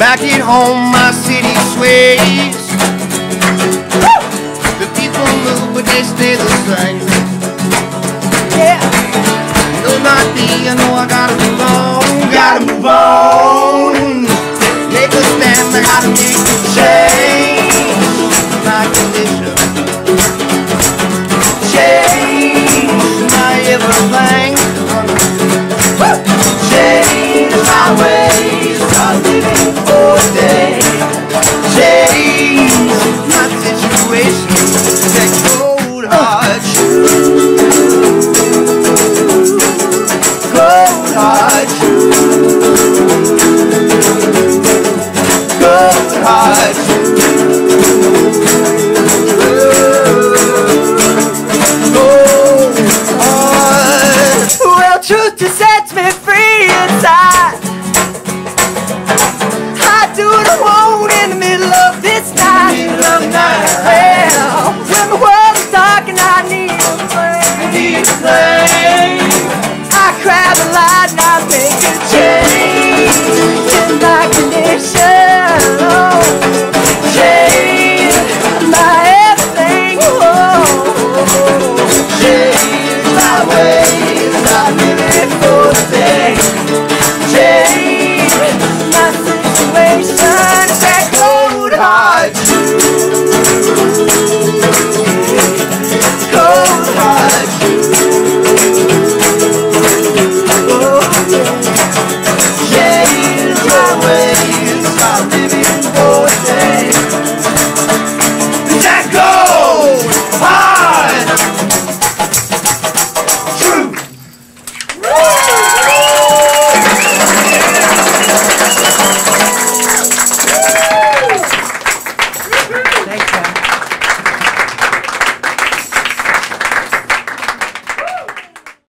Back at home, my city sways. The people move, but they stay the same. Yeah. No, not me, I know I gotta move on. Gotta move on. Make a stand, I gotta make a change. My condition. Change my everything. Change my ways. I'm living for a day. Change my situation. That cold hard truth. Cold hard truth. Cold hard truth.